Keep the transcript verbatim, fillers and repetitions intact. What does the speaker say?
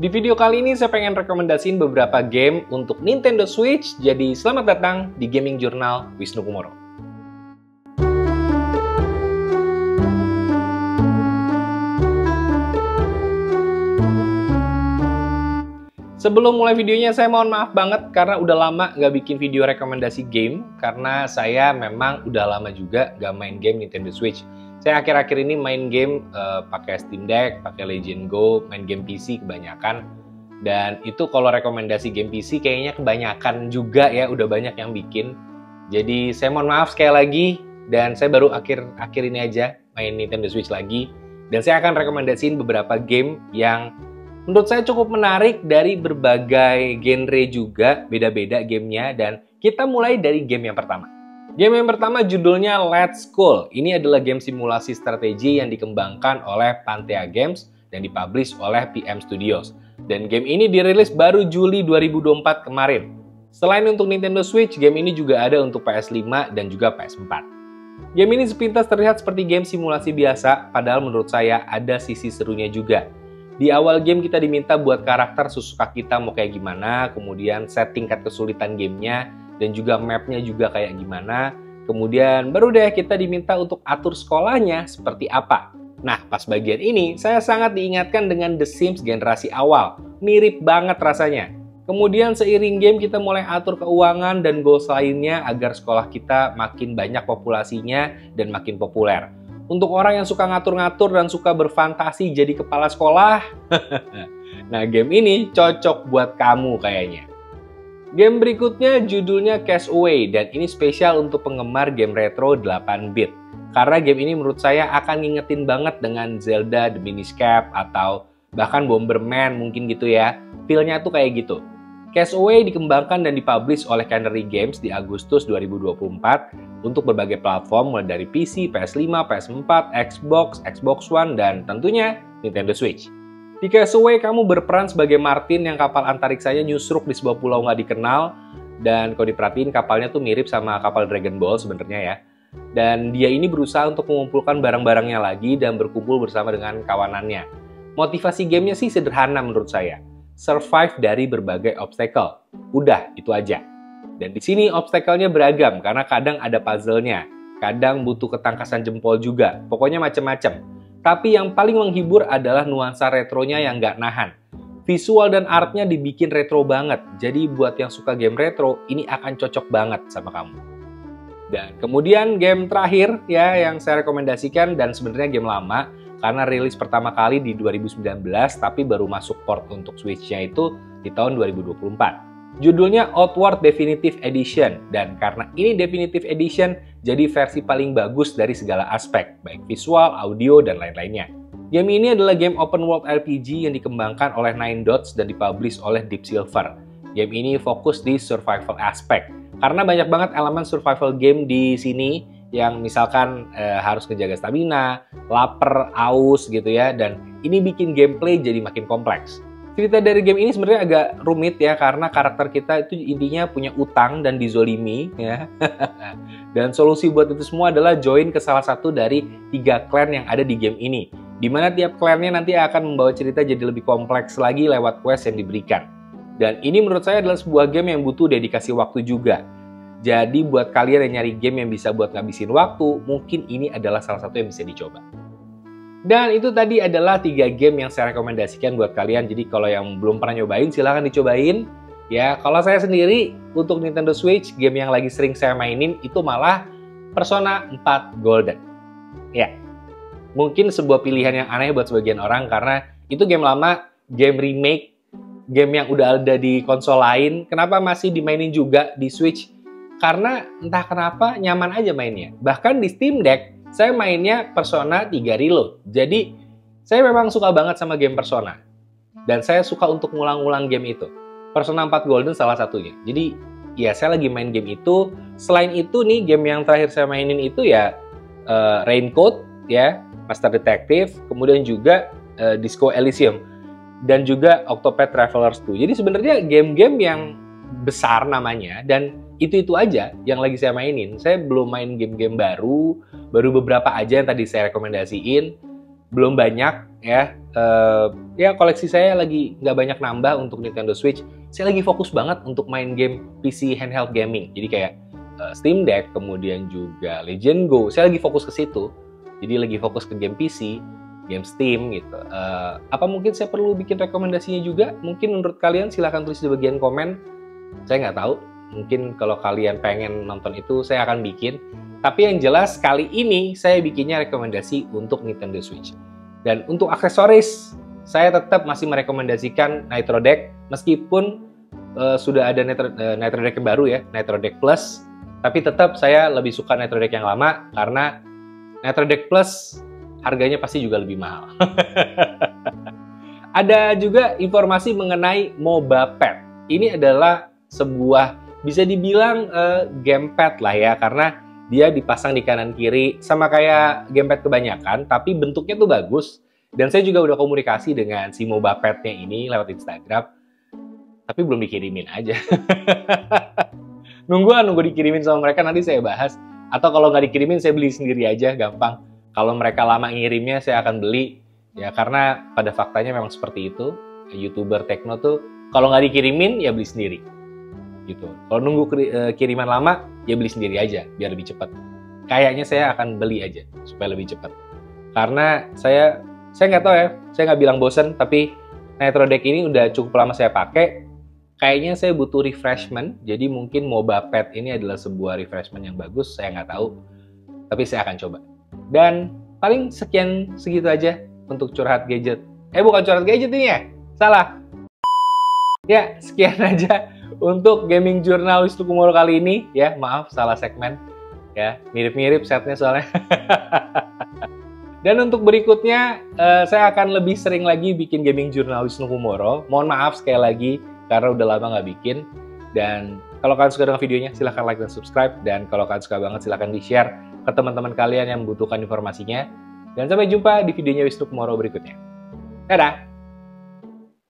Di video kali ini saya pengen rekomendasiin beberapa game untuk Nintendo Switch, jadi selamat datang di Gaming Journal Wisnu Kumoro. Sebelum mulai videonya, saya mohon maaf banget karena udah lama nggak bikin video rekomendasi game, karena saya memang udah lama juga nggak main game Nintendo Switch. Saya akhir-akhir ini main game uh, pakai Steam Deck, pakai Legend Go, main game P C kebanyakan. Dan itu kalau rekomendasi game P C kayaknya kebanyakan juga ya, udah banyak yang bikin. Jadi saya mohon maaf sekali lagi, dan saya baru akhir-akhir ini aja main Nintendo Switch lagi. Dan saya akan rekomendasiin beberapa game yang menurut saya cukup menarik dari berbagai genre juga, beda-beda gamenya. Dan kita mulai dari game yang pertama. Game yang pertama judulnya Let's School. Ini adalah game simulasi strategi yang dikembangkan oleh Pantea Games dan dipublish oleh P M Studios. Dan game ini dirilis baru Juli dua ribu dua puluh empat kemarin. Selain untuk Nintendo Switch, game ini juga ada untuk P S lima dan juga P S empat. Game ini sepintas terlihat seperti game simulasi biasa, padahal menurut saya ada sisi serunya juga. Di awal game kita diminta buat karakter sesuka kita mau kayak gimana, kemudian set tingkat kesulitan gamenya, dan juga mapnya juga kayak gimana. Kemudian baru deh kita diminta untuk atur sekolahnya seperti apa. Nah, pas bagian ini saya sangat diingatkan dengan The Sims generasi awal. Mirip banget rasanya. Kemudian seiring game kita mulai atur keuangan dan goals lainnya agar sekolah kita makin banyak populasinya dan makin populer. Untuk orang yang suka ngatur-ngatur dan suka berfantasi jadi kepala sekolah, nah game ini cocok buat kamu kayaknya. Game berikutnya judulnya Castaway, dan ini spesial untuk penggemar game retro delapan bit. Karena game ini menurut saya akan ngingetin banget dengan Zelda The Minish Cap atau bahkan Bomberman mungkin gitu ya. Feel-nya tuh kayak gitu. Castaway dikembangkan dan dipublish oleh Canary Games di Agustus dua ribu dua puluh empat untuk berbagai platform mulai dari P C, P S lima, P S empat, Xbox, Xbox One, dan tentunya Nintendo Switch. Di Castaway, kamu berperan sebagai Martin yang kapal antariksanya nyusruk di sebuah pulau nggak dikenal. Dan kalau diperhatiin kapalnya tuh mirip sama kapal Dragon Ball sebenarnya ya. Dan dia ini berusaha untuk mengumpulkan barang-barangnya lagi dan berkumpul bersama dengan kawanannya. Motivasi gamenya sih sederhana menurut saya. Survive dari berbagai obstacle. Udah, itu aja. Dan di sini obstacle-nya beragam karena kadang ada puzzle-nya. Kadang butuh ketangkasan jempol juga. Pokoknya macem-macem. Tapi yang paling menghibur adalah nuansa retronya yang nggak nahan. Visual dan artnya dibikin retro banget. Jadi buat yang suka game retro, ini akan cocok banget sama kamu. Dan kemudian game terakhir ya yang saya rekomendasikan, dan sebenarnya game lama karena rilis pertama kali di dua ribu sembilan belas tapi baru masuk port untuk Switch-nya itu di tahun dua ribu dua puluh empat. Judulnya Outward Definitive Edition, dan karena ini Definitive Edition, jadi versi paling bagus dari segala aspek, baik visual, audio, dan lain-lainnya. Game ini adalah game open world R P G yang dikembangkan oleh Nine Dots dan dipublish oleh Deep Silver. Game ini fokus di survival aspek, karena banyak banget elemen survival game di sini, yang misalkan eh, harus ngejaga stamina, lapar, aus gitu ya, dan ini bikin gameplay jadi makin kompleks. Cerita dari game ini sebenarnya agak rumit ya, karena karakter kita itu intinya punya utang dan dizolimi ya. Dan solusi buat itu semua adalah join ke salah satu dari tiga clan yang ada di game ini, dimana tiap clannya nanti akan membawa cerita jadi lebih kompleks lagi lewat quest yang diberikan. Dan ini menurut saya adalah sebuah game yang butuh dedikasi waktu juga. Jadi buat kalian yang nyari game yang bisa buat ngabisin waktu, mungkin ini adalah salah satu yang bisa dicoba. Dan itu tadi adalah tiga game yang saya rekomendasikan buat kalian. Jadi kalau yang belum pernah nyobain, silahkan dicobain. Ya, kalau saya sendiri untuk Nintendo Switch, game yang lagi sering saya mainin itu malah Persona empat Golden. Ya, mungkin sebuah pilihan yang aneh buat sebagian orang karena itu game lama, game remake, game yang udah ada di konsol lain. Kenapa masih dimainin juga di Switch? Karena entah kenapa nyaman aja mainnya. Bahkan di Steam Deck, saya mainnya Persona tiga Reload. Jadi, saya memang suka banget sama game Persona. Dan saya suka untuk ngulang-ngulang game itu. Persona empat Golden salah satunya. Jadi, ya saya lagi main game itu. Selain itu nih, game yang terakhir saya mainin itu ya uh, Raincoat, ya, Master Detective, kemudian juga uh, Disco Elysium. Dan juga Octopath Traveler dua. Jadi sebenarnya game-game yang besar namanya, dan itu-itu aja yang lagi saya mainin. Saya belum main game-game baru, baru beberapa aja yang tadi saya rekomendasiin. belum banyak ya. Uh, ya koleksi saya lagi nggak banyak nambah untuk Nintendo Switch. Saya lagi fokus banget untuk main game P C handheld gaming. Jadi kayak uh, Steam Deck, kemudian juga Legend Go. Saya lagi fokus ke situ. Jadi lagi fokus ke game P C, game Steam gitu. Uh, apa mungkin saya perlu bikin rekomendasinya juga? Mungkin menurut kalian silahkan tulis di bagian komen. Saya nggak tahu. Mungkin kalau kalian pengen nonton itu, saya akan bikin. Tapi yang jelas kali ini saya bikinnya rekomendasi untuk Nintendo Switch. Dan untuk aksesoris, saya tetap masih merekomendasikan Nitro Deck, meskipun uh, sudah ada Nitro, uh, Nitro Deck yang baru ya, Nitro Deck Plus. Tapi tetap saya lebih suka Nitro Deck yang lama, karena Nitro Deck Plus harganya pasti juga lebih mahal. Ada juga informasi mengenai MobaPad. Ini adalah sebuah, bisa dibilang uh, gamepad lah ya, karena dia dipasang di kanan kiri sama kayak gamepad kebanyakan, tapi bentuknya tuh bagus. Dan saya juga udah komunikasi dengan si MobaPad-nya ini lewat Instagram, tapi belum dikirimin aja. Nunggu nunggu dikirimin sama mereka, nanti saya bahas. Atau kalau nggak dikirimin, saya beli sendiri aja, gampang. Kalau mereka lama ngirimnya, saya akan beli. Ya, karena pada faktanya memang seperti itu. YouTuber Tekno tuh, kalau nggak dikirimin, ya beli sendiri. Gitu. Kalau nunggu kiriman lama, ya beli sendiri aja biar lebih cepat. Kayaknya saya akan beli aja supaya lebih cepat. Karena saya saya nggak tahu ya, saya nggak bilang bosen, tapi Nitro Deck ini udah cukup lama saya pakai. Kayaknya saya butuh refreshment, jadi mungkin MobaPad ini adalah sebuah refreshment yang bagus. Saya nggak tahu, tapi saya akan coba. Dan paling sekian segitu aja untuk curhat gadget. Eh bukan curhat gadget ini ya, salah. Ya sekian aja untuk Gaming Journal Wisnu Kumoro kali ini, ya maaf salah segmen, ya mirip-mirip setnya soalnya. Dan untuk berikutnya, uh, saya akan lebih sering lagi bikin Gaming Journal Wisnu Kumoro. Mohon maaf sekali lagi karena udah lama nggak bikin. Dan kalau kalian suka dengan videonya, silahkan like dan subscribe. Dan kalau kalian suka banget, silahkan di-share ke teman-teman kalian yang membutuhkan informasinya. Dan sampai jumpa di videonya Wisnu Kumoro berikutnya. Dadah!